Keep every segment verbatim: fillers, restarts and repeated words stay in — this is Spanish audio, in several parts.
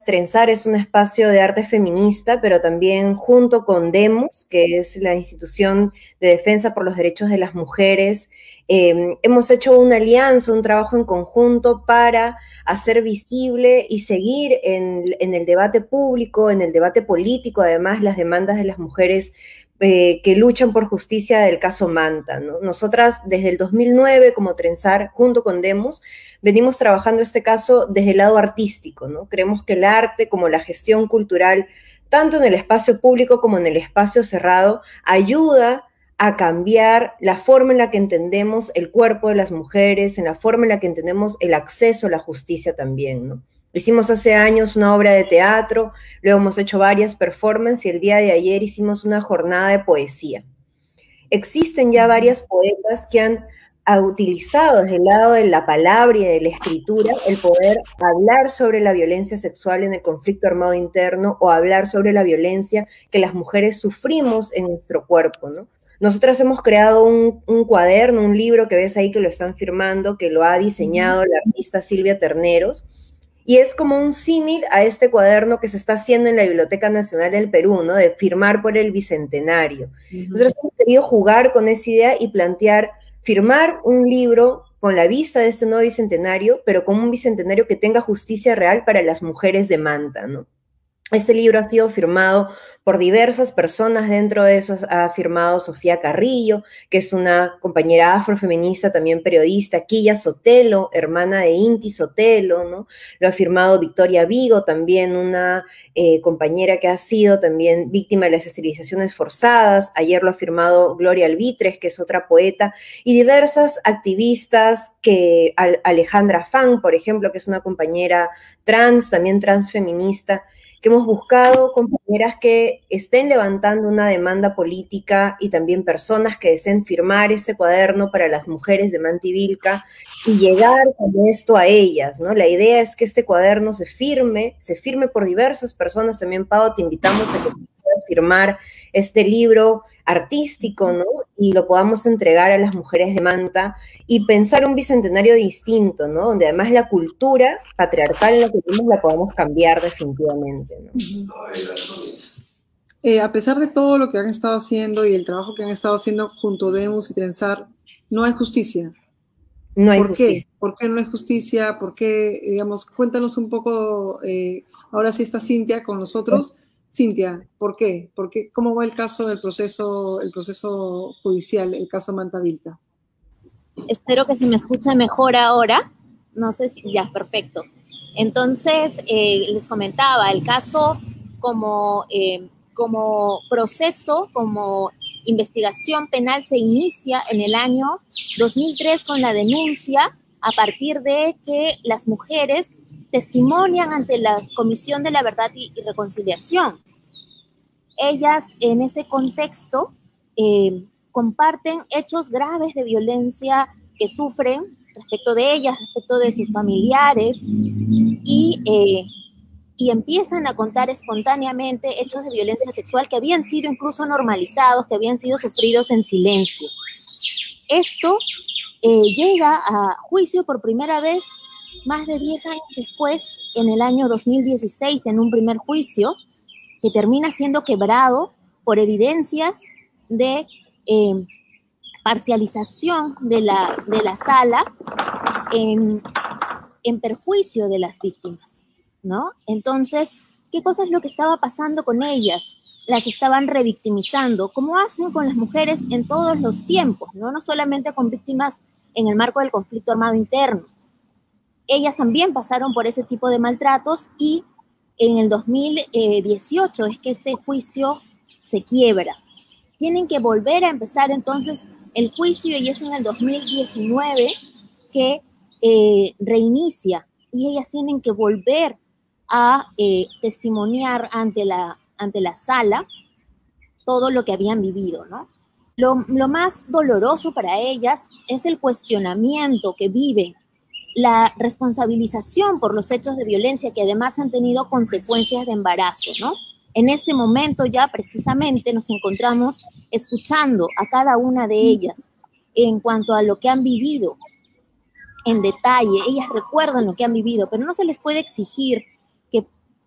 Trenzar es un espacio de arte feminista, pero también junto con Demos, que es la institución de defensa por los derechos de las mujeres, eh, hemos hecho una alianza, un trabajo en conjunto para hacer visible y seguir en, en el debate público, en el debate político, además, las demandas de las mujeres eh, que luchan por justicia del caso Manta, ¿no? Nosotras, desde el dos mil nueve, como Trenzar, junto con Demos, venimos trabajando este caso desde el lado artístico, ¿no? Creemos que el arte, como la gestión cultural, tanto en el espacio público como en el espacio cerrado, ayuda a cambiar la forma en la que entendemos el cuerpo de las mujeres, en la forma en la que entendemos el acceso a la justicia también, ¿no? Hicimos hace años una obra de teatro, luego hemos hecho varias performances y el día de ayer hicimos una jornada de poesía. Existen ya varias poetas que han ha utilizado desde el lado de la palabra y de la escritura el poder hablar sobre la violencia sexual en el conflicto armado interno o hablar sobre la violencia que las mujeres sufrimos en nuestro cuerpo, ¿no? Nosotras hemos creado un, un cuaderno, un libro que ves ahí que lo están firmando, que lo ha diseñado la artista Silvia Terneros, y es como un símil a este cuaderno que se está haciendo en la Biblioteca Nacional del Perú, ¿no? De firmar por el Bicentenario. Uh-huh. Nosotros hemos querido jugar con esa idea y plantear firmar un libro con la vista de este nuevo bicentenario, pero con un bicentenario que tenga justicia real para las mujeres de Manta, ¿no? Este libro ha sido firmado por diversas personas, dentro de esos ha firmado Sofía Carrillo, que es una compañera afrofeminista, también periodista, Quilla Sotelo, hermana de Inti Sotelo, ¿no? Lo ha firmado Victoria Vigo, también una eh, compañera que ha sido también víctima de las esterilizaciones forzadas, ayer lo ha firmado Gloria Albitres, que es otra poeta, y diversas activistas, que Alejandra Fan, por ejemplo, que es una compañera trans, también transfeminista, que hemos buscado compañeras que estén levantando una demanda política y también personas que deseen firmar ese cuaderno para las mujeres de Manta y Vilca y llegar con esto a ellas, ¿no? La idea es que este cuaderno se firme, se firme por diversas personas. También, Pau, te invitamos a que puedas firmar este libro artístico, ¿no? Y lo podamos entregar a las mujeres de Manta y pensar un bicentenario distinto, ¿no? Donde además la cultura patriarcal en la que vivimos la podamos cambiar definitivamente, ¿no? Eh, a pesar de todo lo que han estado haciendo y el trabajo que han estado haciendo junto a Demos y Trenzar, no hay justicia. No hay ¿Por justicia. qué? ¿Por qué no hay justicia? ¿Por qué, digamos, cuéntanos un poco, eh, ahora sí está Cintia con nosotros. Cintia, ¿por qué? ¿Por qué? ¿Cómo va el caso, el proceso, el proceso judicial, el caso Manta Vilca? Espero que se me escuche mejor ahora. No sé si ya, perfecto. Entonces, eh, les comentaba, el caso como, eh, como proceso, como investigación penal se inicia en el año dos mil tres con la denuncia a partir de que las mujeres testimonian ante la Comisión de la Verdad y, y Reconciliación. Ellas, en ese contexto, eh, comparten hechos graves de violencia que sufren respecto de ellas, respecto de sus familiares, y, eh, y empiezan a contar espontáneamente hechos de violencia sexual que habían sido incluso normalizados, que habían sido sufridos en silencio. Esto eh, llega a juicio por primera vez más de diez años después, en el año dos mil dieciséis, en un primer juicio, que termina siendo quebrado por evidencias de eh, parcialización de la, de la sala en, en perjuicio de las víctimas, ¿no? Entonces, ¿qué cosa es lo que estaba pasando con ellas? Las estaban revictimizando, como hacen con las mujeres en todos los tiempos, ¿no? No solamente con víctimas en el marco del conflicto armado interno. Ellas también pasaron por ese tipo de maltratos y en el dos mil dieciocho es que este juicio se quiebra. Tienen que volver a empezar entonces el juicio y es en el dos mil diecinueve que eh, reinicia y ellas tienen que volver a eh, testimoniar ante la, ante la sala todo lo que habían vivido, ¿no? Lo, lo más doloroso para ellas es el cuestionamiento que viven, la responsabilización por los hechos de violencia que además han tenido consecuencias de embarazo, ¿no? En este momento ya precisamente nos encontramos escuchando a cada una de ellas en cuanto a lo que han vivido en detalle. Ellas recuerdan lo que han vivido, pero no se les puede exigir que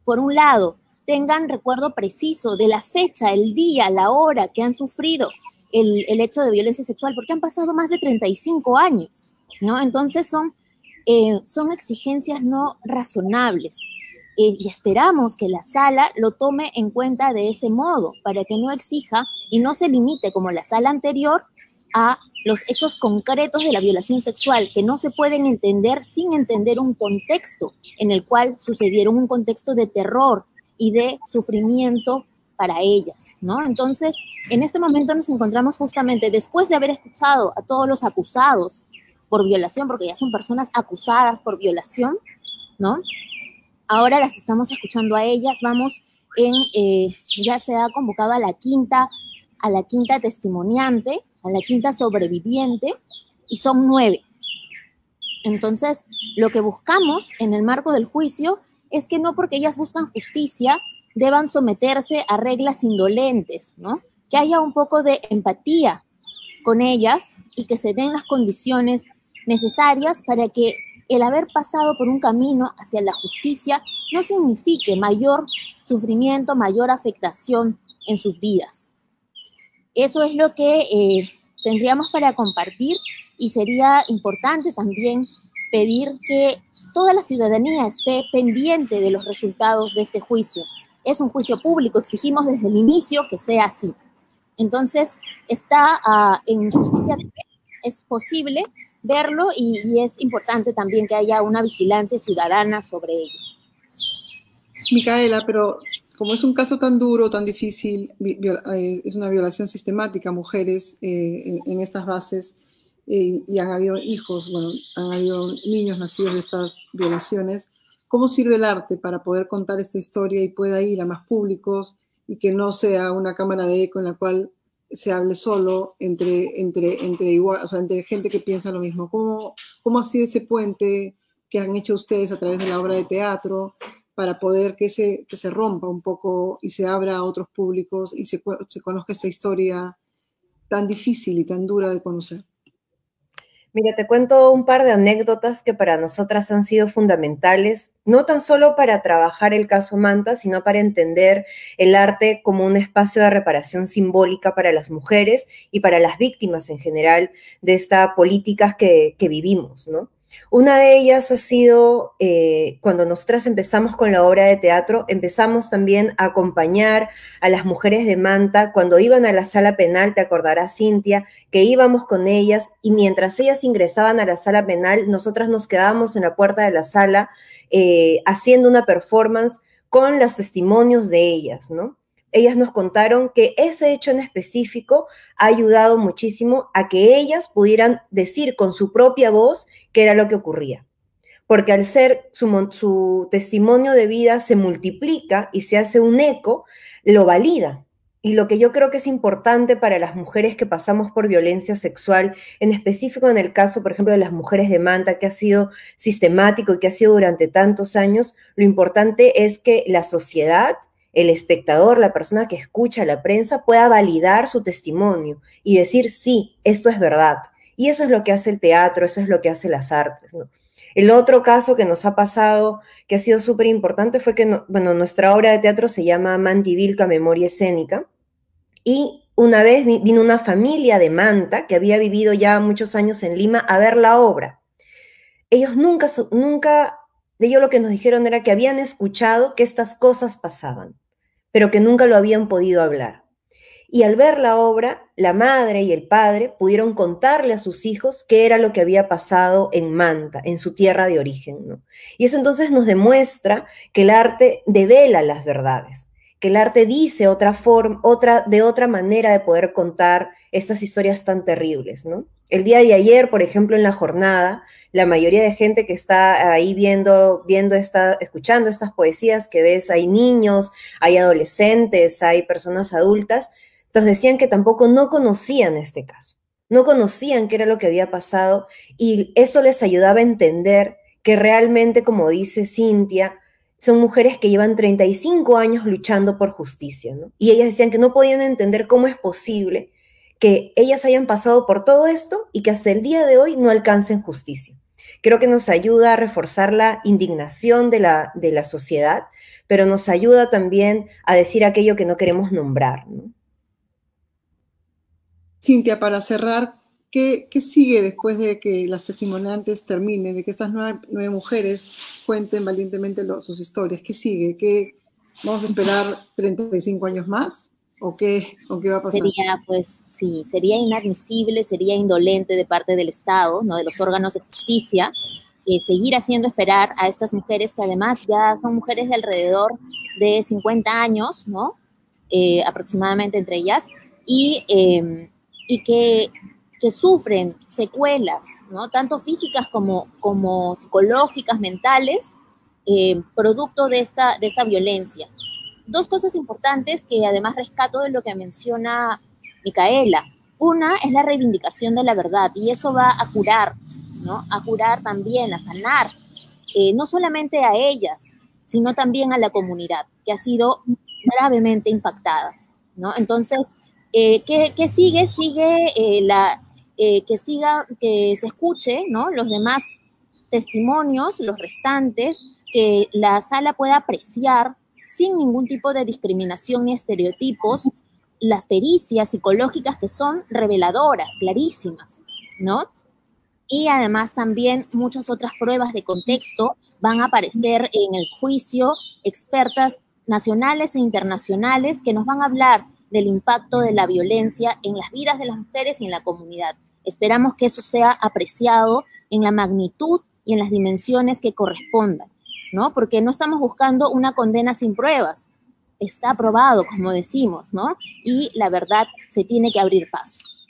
por un lado, tengan recuerdo preciso de la fecha, el día, la hora que han sufrido el, el hecho de violencia sexual, porque han pasado más de treinta y cinco años, ¿no? Entonces son, eh, son exigencias no razonables. Eh, y esperamos que la sala lo tome en cuenta de ese modo, para que no exija y no se limite, como la sala anterior, a los hechos concretos de la violación sexual, que no se pueden entender sin entender un contexto en el cual sucedieron, un contexto de terror y de sufrimiento para ellas, ¿no? Entonces, en este momento nos encontramos justamente después de haber escuchado a todos los acusados por violación, porque ya son personas acusadas por violación, ¿no? Ahora las estamos escuchando a ellas, vamos en, eh, ya se ha convocado a la quinta, a la quinta testimoniante, a la quinta sobreviviente, y son nueve. Entonces, lo que buscamos en el marco del juicio es que no porque ellas buscan justicia deban someterse a reglas indolentes, ¿no? Que haya un poco de empatía con ellas y que se den las condiciones necesarias para que el haber pasado por un camino hacia la justicia no signifique mayor sufrimiento, mayor afectación en sus vidas. Eso es lo que eh, tendríamos para compartir, y sería importante también pedir que toda la ciudadanía esté pendiente de los resultados de este juicio. Es un juicio público, exigimos desde el inicio que sea así. Entonces, está uh, en Justicia T V, es posible verlo, y, y es importante también que haya una vigilancia ciudadana sobre ello. Micaela, pero como es un caso tan duro, tan difícil, es una violación sistemática a mujeres eh, en, en estas bases, eh, y han habido hijos, bueno, han habido niños nacidos de estas violaciones, ¿cómo sirve el arte para poder contar esta historia y pueda ir a más públicos y que no sea una cámara de eco en la cual se hable solo entre, entre, entre, igual, o sea, entre gente que piensa lo mismo? ¿Cómo, cómo ha sido ese puente que han hecho ustedes a través de la obra de teatro para poder que se, que se rompa un poco y se abra a otros públicos y se, se conozca esta historia tan difícil y tan dura de conocer? Mira, te cuento un par de anécdotas que para nosotras han sido fundamentales, no tan solo para trabajar el caso Manta, sino para entender el arte como un espacio de reparación simbólica para las mujeres y para las víctimas en general de estas políticas que, que vivimos, ¿no? Una de ellas ha sido, eh, cuando nosotras empezamos con la obra de teatro, empezamos también a acompañar a las mujeres de Manta cuando iban a la sala penal, te acordarás, Cintia, que íbamos con ellas y mientras ellas ingresaban a la sala penal, nosotras nos quedábamos en la puerta de la sala eh, haciendo una performance con los testimonios de ellas, ¿no? Ellas nos contaron que ese hecho en específico ha ayudado muchísimo a que ellas pudieran decir con su propia voz qué era lo que ocurría. Porque al ser su, su testimonio de vida se multiplica y se hace un eco, lo valida. Y lo que yo creo que es importante para las mujeres que pasamos por violencia sexual, en específico en el caso, por ejemplo, de las mujeres de Manta, que ha sido sistemático y que ha sido durante tantos años, lo importante es que la sociedad, el espectador, la persona que escucha la prensa, pueda validar su testimonio y decir, sí, esto es verdad. Y eso es lo que hace el teatro, eso es lo que hace las artes, ¿no? El otro caso que nos ha pasado, que ha sido súper importante, fue que, no, bueno, nuestra obra de teatro se llama Mantivilca, Memoria Escénica, y una vez vino una familia de Manta, que había vivido ya muchos años en Lima, a ver la obra. Ellos nunca, nunca, de ellos lo que nos dijeron era que habían escuchado que estas cosas pasaban, pero que nunca lo habían podido hablar. Y al ver la obra, la madre y el padre pudieron contarle a sus hijos qué era lo que había pasado en Manta, en su tierra de origen, ¿no? Y eso entonces nos demuestra que el arte devela las verdades, que el arte dice otra forma, otra, de otra manera de poder contar estas historias tan terribles, ¿no? El día de ayer, por ejemplo, en la jornada, la mayoría de gente que está ahí viendo, viendo esta, escuchando estas poesías que ves, hay niños, hay adolescentes, hay personas adultas, entonces decían que tampoco no conocían este caso, no conocían qué era lo que había pasado y eso les ayudaba a entender que realmente, como dice Cintia, son mujeres que llevan treinta y cinco años luchando por justicia, ¿no? Y ellas decían que no podían entender cómo es posible que ellas hayan pasado por todo esto y que hasta el día de hoy no alcancen justicia. Creo que nos ayuda a reforzar la indignación de la, de la sociedad, pero nos ayuda también a decir aquello que no queremos nombrar, ¿no? Cintia, para cerrar, ¿qué, qué sigue después de que las testimoniantes terminen, de que estas nueve, nueve mujeres cuenten valientemente lo, sus historias? ¿Qué sigue? ¿Qué, ¿Vamos a esperar treinta y cinco años más? ¿O qué, ¿O qué va a pasar? Sería, pues, sí, sería inadmisible, sería indolente de parte del Estado, ¿no? De los órganos de justicia, eh, seguir haciendo esperar a estas mujeres que además ya son mujeres de alrededor de cincuenta años, ¿no? Eh, aproximadamente entre ellas, y, eh, y que, que sufren secuelas, ¿no? Tanto físicas como, como psicológicas, mentales, eh, producto de esta, de esta violencia. Dos cosas importantes que además rescato de lo que menciona Micaela. Una es la reivindicación de la verdad, y eso va a curar, ¿no? A curar también, a sanar, eh, no solamente a ellas, sino también a la comunidad, que ha sido gravemente impactada, ¿no? Entonces, eh, ¿qué, ¿qué sigue? Sigue eh, la, eh, que siga, que se escuche, ¿no? Los demás testimonios, los restantes, que la sala pueda apreciar sin ningún tipo de discriminación ni estereotipos las pericias psicológicas que son reveladoras, clarísimas, ¿no? Y además también muchas otras pruebas de contexto van a aparecer en el juicio, expertas nacionales e internacionales que nos van a hablar del impacto de la violencia en las vidas de las mujeres y en la comunidad. Esperamos que eso sea apreciado en la magnitud y en las dimensiones que correspondan, ¿no? Porque no estamos buscando una condena sin pruebas. Está probado, como decimos, ¿no? Y la verdad se tiene que abrir paso.